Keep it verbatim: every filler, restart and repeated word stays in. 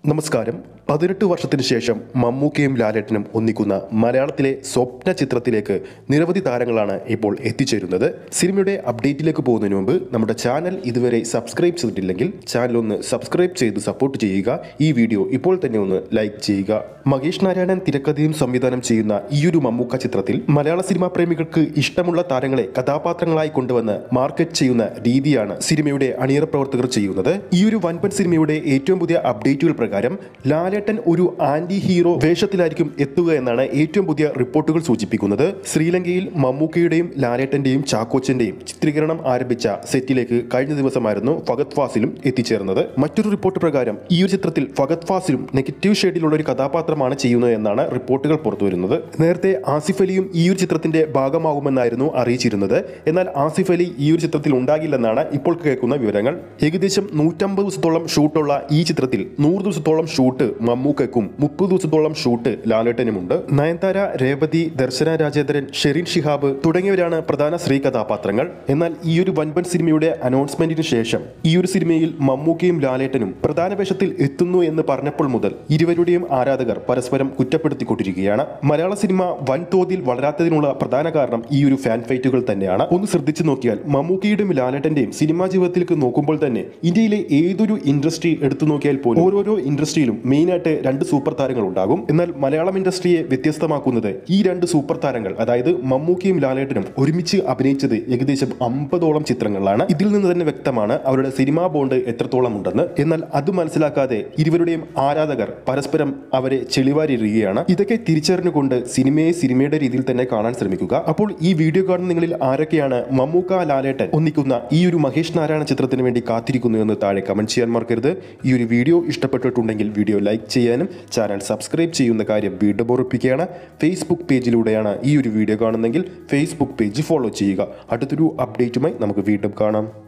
നമസ്കാരം. പതിനെട്ട് വർഷത്തിന് ശേഷം മമ്മൂക്കയും ലാലേട്ടനും ഒന്നിക്കുന്ന മലയാളത്തിലെ സ്വപ്ന ചിത്രത്തിലേക്ക് നിരവധി താരങ്ങളാണ് ഇപ്പോൾ എത്തിച്ചേരുന്നത്. സിനിമയുടെ അപ്ഡേറ്റിലേക്ക് പോകുന്നതിന് മുമ്പ് നമ്മുടെ ചാനൽ ഇതുവരെ സബ്സ്ക്രൈബ് ചെയ്തിട്ടില്ലെങ്കിൽ ചാനൽ ഒന്ന് സബ്സ്ക്രൈബ് ചെയ്ത് സപ്പോർട്ട് ചെയ്യുക. ഈ വീഡിയോ ഇപ്പോൾ തന്നെ ഒന്ന് ലൈക്ക് ചെയ്യുക. മഹേഷ് നാരായണൻ തിരക്കഥയും സംവിധാനം ചെയ്യുന്ന ഈയൊരു മമ്മൂക്ക ചിത്രത്തിൽ മലയാള സിനിമാ പ്രേമികൾക്ക് ഇഷ്ടമുള്ള താരങ്ങളെ കഥാപാത്രങ്ങളായി കൊണ്ടുവന്ന് മാർക്കറ്റ് ചെയ്യുന്ന രീതിയാണ് സിനിമയുടെ അണിയറ പ്രവർത്തകർ ചെയ്യുന്നത്. ഈയൊരു വൻപൻ സിനിമയുടെ ഏറ്റവും പുതിയ അപ്ഡേറ്റുകൾ പ്രകാരം ലാലേട്ടൻ ഒരു ആന്റി ഹീറോ വേഷത്തിലായിരിക്കും എത്തുക എന്നാണ് ഏറ്റവും പുതിയ റിപ്പോർട്ടുകൾ സൂചിപ്പിക്കുന്നത്. ശ്രീലങ്കയിൽ മമ്മൂക്കയുടെയും ലാലേട്ടന്റെയും ചാക്കോച്ചന്റെയും ചിത്രീകരണം ആരംഭിച്ച സെറ്റിലേക്ക് കഴിഞ്ഞ ദിവസമായിരുന്നു ഫഹദ് ഫാസിലും എത്തിച്ചേർന്നത്. മറ്റൊരു റിപ്പോർട്ട് പ്രകാരം ഈ ഒരു ചിത്രത്തിൽ ഫഹദ് ഫാസിലും നെഗറ്റീവ് ഷെയ്ഡിലുള്ള ഒരു കഥാപാത്രമാണ് ചെയ്യുന്നത് എന്നാണ് റിപ്പോർട്ടുകൾ പുറത്തുവരുന്നത്. നേരത്തെ ആസിഫ് അലിയും ഈ ഒരു ചിത്രത്തിന്റെ ഭാഗമാകുമെന്നായിരുന്നു അറിയിച്ചിരുന്നത്. എന്നാൽ ആസിഫ് അലി ഈ ഒരു ചിത്രത്തിൽ ഉണ്ടാകില്ലെന്നാണ് ഇപ്പോൾ കേൾക്കുന്ന വിവരങ്ങൾ. ഏകദേശം നൂറ്റമ്പത് ദിവസത്തോളം ഷൂട്ടുള്ള ഈ ചിത്രത്തിൽ നൂറ് ദിവസത്തോളം ഷൂട്ട് മമ്മൂക്കയ്ക്കും മുപ്പത് ദിവസത്തോളം ഷൂട്ട് ലാലേട്ടനുമുണ്ട്. നയൻതാര, രേവതി, ദർശന രാജേന്ദ്രൻ, ഷെറിൻ ഷിഹാബ് തുടങ്ങിയവരാണ് പ്രധാന സ്ത്രീ കഥാപാത്രങ്ങൾ. എന്നാൽ ഈ ഒരു വൻപൻ സിനിമയുടെ അനൗൺസ്മെന്റിന് ശേഷം ഈ ഒരു സിനിമയിൽ മമ്മൂക്കയും ലാലേട്ടനും പ്രധാന വേഷത്തിൽ എത്തുന്നു എന്ന് പറഞ്ഞപ്പോൾ മുതൽ ഇരുവരുടെയും ആരാധകർ പരസ്പരം കുറ്റപ്പെടുത്തിക്കൊണ്ടിരിക്കുകയാണ്. മലയാള സിനിമ വൻതോതിൽ വളരാത്തതിനുള്ള പ്രധാന കാരണം ഈ ഒരു ഫാൻ ഫൈറ്റുകൾ തന്നെയാണ്. ഒന്ന് ശ്രദ്ധിച്ചു നോക്കിയാൽ മമ്മൂക്കയുടെയും ലാലേട്ടന്റെയും സിനിമാ ജീവിതത്തിലേക്ക് നോക്കുമ്പോൾ തന്നെ ഇന്ത്യയിലെ ഏതൊരു ഇൻഡസ്ട്രി എടുത്തു നോക്കിയാൽ പോലും ഓരോരോ ഇൻഡസ്ട്രിയിലും മെയിനായിട്ട് രണ്ട് സൂപ്പർ താരങ്ങൾ ഉണ്ടാകും. എന്നാൽ മലയാളം ഇൻഡസ്ട്രിയെ വ്യത്യസ്തമാക്കുന്നത് ഈ രണ്ട് സൂപ്പർ താരങ്ങൾ, അതായത് മമ്മൂക്കയും ലാലേട്ടനും ഒരുമിച്ച് അഭിനയിച്ചത് ഏകദേശം അമ്പതോളം ചിത്രങ്ങളിലാണ്. ഇതിൽ നിന്ന് തന്നെ വ്യക്തമാണ് അവരുടെ സിനിമാ ബോണ്ട് എത്രത്തോളം ഉണ്ടെന്ന്. എന്നാൽ അത് മനസ്സിലാക്കാതെ ഇരുവരുടെയും ആരാധകർ പരസ്പരം അവരെ ചെളിവാരിടുകയാണ്. ഇതൊക്കെ തിരിച്ചറിഞ്ഞുകൊണ്ട് സിനിമയെ സിനിമയുടെ രീതിയിൽ തന്നെ കാണാൻ ശ്രമിക്കുക. അപ്പോൾ ഈ വീഡിയോ കാണുന്ന നിങ്ങളിൽ ആരൊക്കെയാണ് മമ്മൂക്ക ലാലേട്ടൻ ഒന്നിക്കുന്ന ഈ ഒരു മഹേഷ് നാരായണ ചിത്രത്തിന് വേണ്ടി കാത്തിരിക്കുന്നു എന്ന് താഴെ കമന്റ് ചെയ്യാൻ മറക്കരുത്. ഈ ഒരു വീഡിയോ ഇഷ്ടപ്പെട്ടിട്ടുണ്ടെങ്കിൽ വീഡിയോ ലൈക്ക് ചെയ്യാനും ചാനൽ സബ്സ്ക്രൈബ് ചെയ്യുന്ന കാര്യം വീണ്ടും ഓർമ്മിപ്പിക്കുകയാണ്. ഫേസ്ബുക്ക് പേജിലൂടെയാണ് ഈ ഒരു വീഡിയോ കാണുന്നതെങ്കിൽ ഫേസ്ബുക്ക് പേജ് ഫോളോ ചെയ്യുക. അടുത്തൊരു അപ്ഡേറ്റുമായി നമുക്ക് വീണ്ടും കാണാം.